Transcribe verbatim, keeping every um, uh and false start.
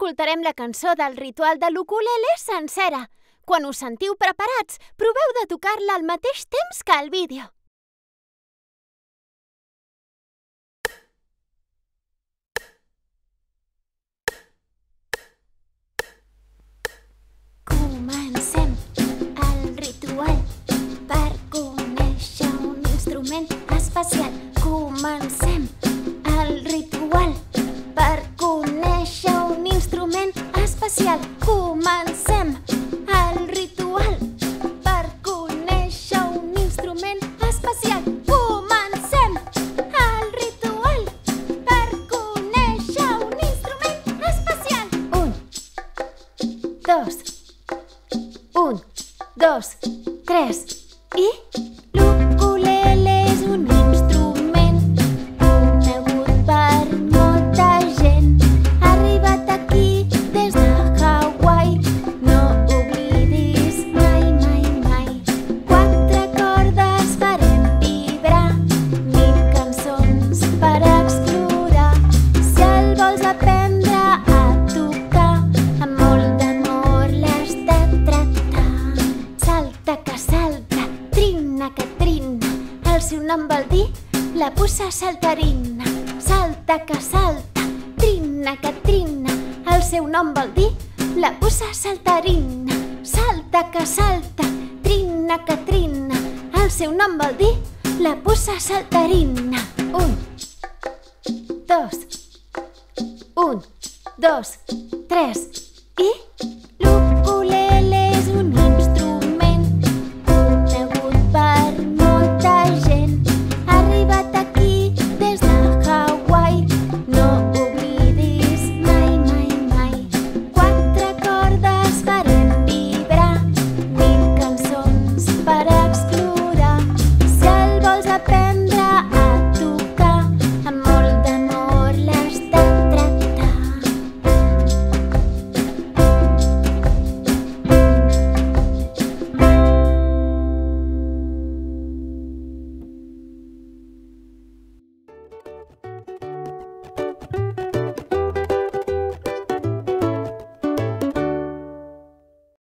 escoltarem la cançó del ritual de l'ukulele sencera. Quan us sentiu preparats, proveu de tocar-la al mateix temps que el vídeo. Comencem el ritual per conèixer un instrument especial. Comencem el ritual per conèixer un instrument especial. Comencem el ritual per conèixer un instrument especial. Comencem el ritual per conèixer un instrument especial. Un, dos, un, dos, tres i... L'ukulele és un instrument conegut per molta gent. Ha arribat aquí des de Hawaii. No oblidis mai, mai, mai. Quatre cordes farem vibrar, mil cançons per explorar. Si el vols aprendre a tocar, amb molt d'amor l'has de tractar. Salta que salta, trina que trina, el seu nom vol dir la puça saltarina. Salta que salta, trina que trina, el seu nom vol dir la puça saltarina. Salta que salta, trina que trina, el seu nom vol dir la puça saltarina. Un, dos, un, dos, tres i...